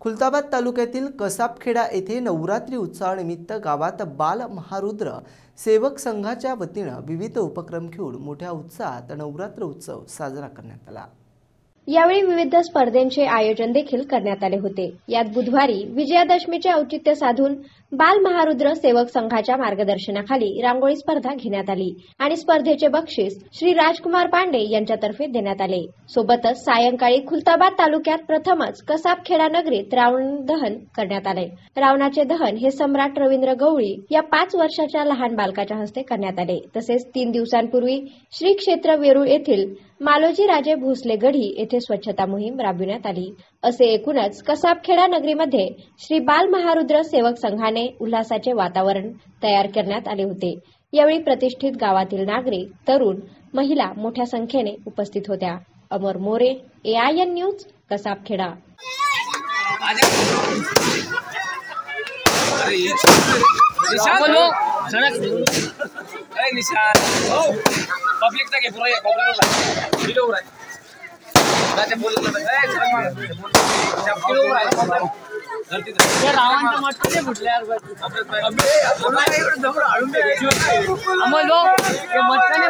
खुलताबाद तालुक्यातील कसाबखेडा येथे नवरात्री उत्सवानिमित्त गावात बाल महारुद्र सेवक संघाच्या वतीने विविध उपक्रम घेऊन मोठ्या उत्साहात नवरात्र उत्सव साजरा करण्यात आला। यावेळी विविध स्पर्धांचे आयोजन देखील करण्यात आले होते। यात बुधवारी विजयादशमीचे औचित्य साधून बाल महारुद्र सेवक संघाच्या मार्गदर्शनाखाली रांगोळी स्पर्धा घेण्यात आली आणि स्पर्धेचे बक्षीस श्री राजकुमार पांडे यांच्यातर्फे देण्यात आले। सोबतच सायंकाळी खुलताबाद तालुक्यात प्रथमच कसाबखेडा नगरीत रावण दहन करण्यात आले। रावणाचे दहन हे सम्राट रवींद्र गवळी या 5 वर्षाच्या लहान बालकाच्या हस्ते करण्यात आले। तसेच 3 दिवसांपूर्वी श्री क्षेत्र वेरूळ येथील मालोजी राजे भोसले गढी येथे स्वच्छता मोहीम राबविण्यात आली। असे एकूणच कसाबखेडा नगरीमध्ये श्री बाल महारुद्र सेवक संघाने उल्हासाचे वातावरण तयार करण्यात आले होते। यावेळी प्रतिष्ठित गावातील नागरिक, तरुण, महिला मोठ्या संख्येने उपस्थित होत्या। Amar More, AIN news, Kasabkheda. Public तक है पूरा ये कॉपरेट वीडियो हो रहा है राजा बोल रहा है सब किलो हो रहा है गलती ये रावण का मत से फुटले यार अबे अमल लो ये मत